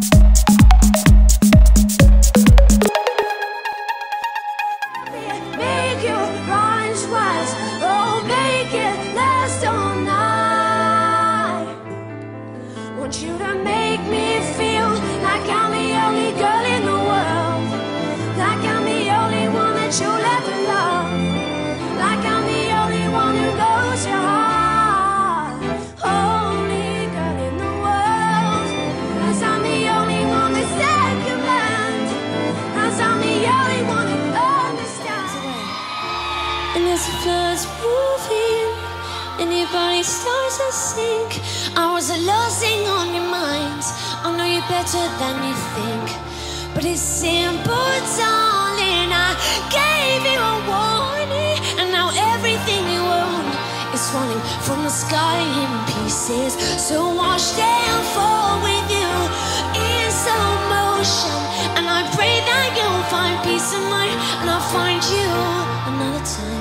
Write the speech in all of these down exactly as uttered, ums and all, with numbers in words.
Make you run twice, oh, make it last all night. Want you to make me feel like I'm the only girl in the world, like I'm the only one that you'll ever love, like I'm the only one who knows your heart. Only girl in the world, 'cause I'm the only one that's second hand, 'cause I'm the only one who understands. And as the floods move in and your body starts to sink, I was a lost thing on your mind. I know you better than you think, but it's simple, darling. I gave you a warning, and now everything you own is falling from the sky in pieces. So watch them fall with you in slow motion, and I pray that you'll find peace of mind, and I'll find you another time.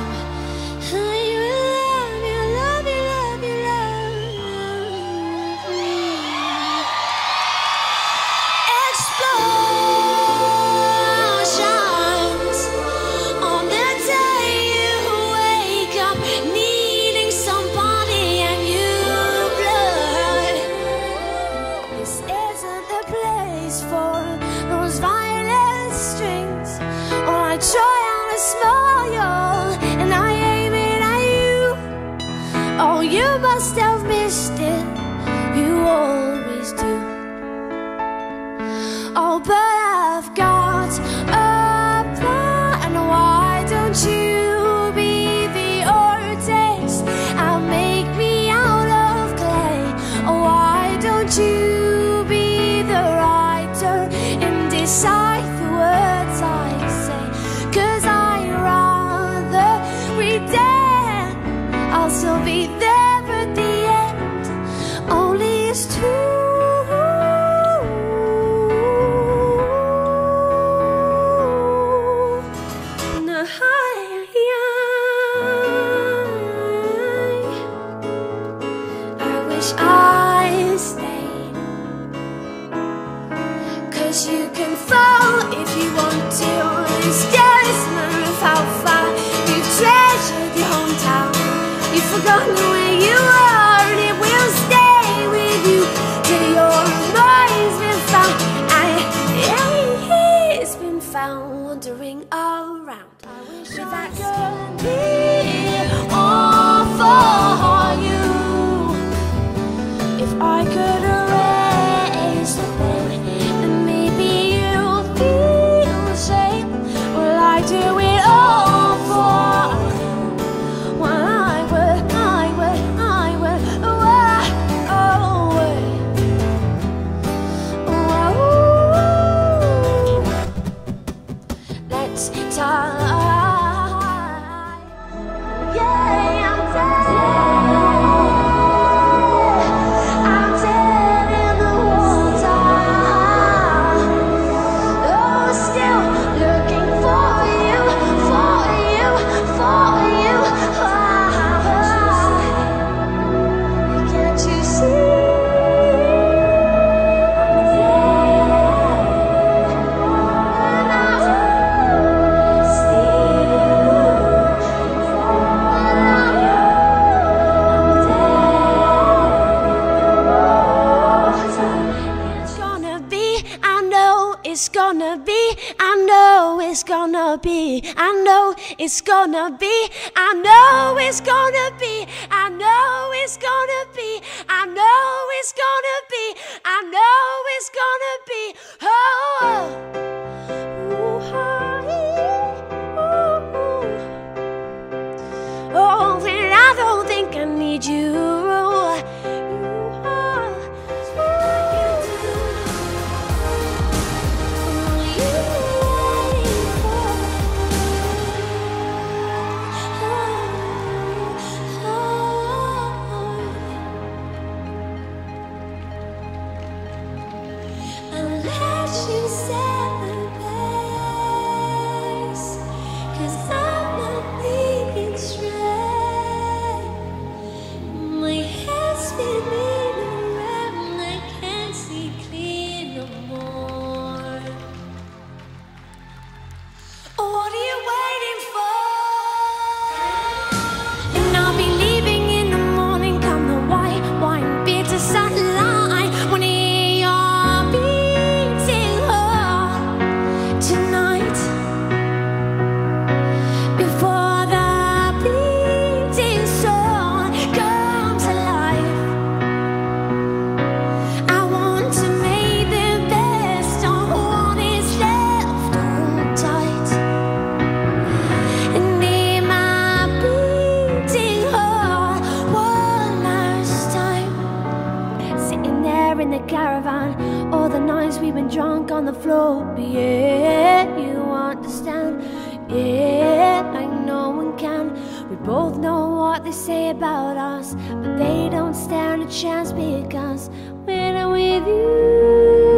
Try on a smile and I aim it at you. Oh, you must have missed it, you always do. Oh, but I've got a plan. Why don't you be the artist? I'll make me out of clay. Oh, why don't you be the writer and decide the words I say? 'Cause I'd rather pretend I'll still be there at the end. Only it's true. No, I, I wish I stayed, 'cause you can fall if you want to. It's just a matter of how far you've treasured your hometown. You've forgotten where you are, and it will stay with you till your mind's been found. And it's been found wandering around. I wish I could be all for you. If I could erase the pain, then maybe you'll feel the same. Well, I do it all for you. Well, I will, I will, I will, oh, oh, oh, oh. Let's talk. Yeah, I'm dead. I'm dead in the water. Oh, still looking for you, for you, for you. Oh, can't you see? It's gonna be, I know it's gonna be, I know it's gonna be, I know it's gonna be, I know it's gonna be, I know it's gonna be, I know it's gonna be, oh, oh. Ooh, oh, oh, and I don't think I need you. Spinning around, I can't see clear no more. sleeping drunk on the floor. But yeah, you understand. Yeah, like no one can. We both know what they say about us, but they don't stand a chance because when I'm with you,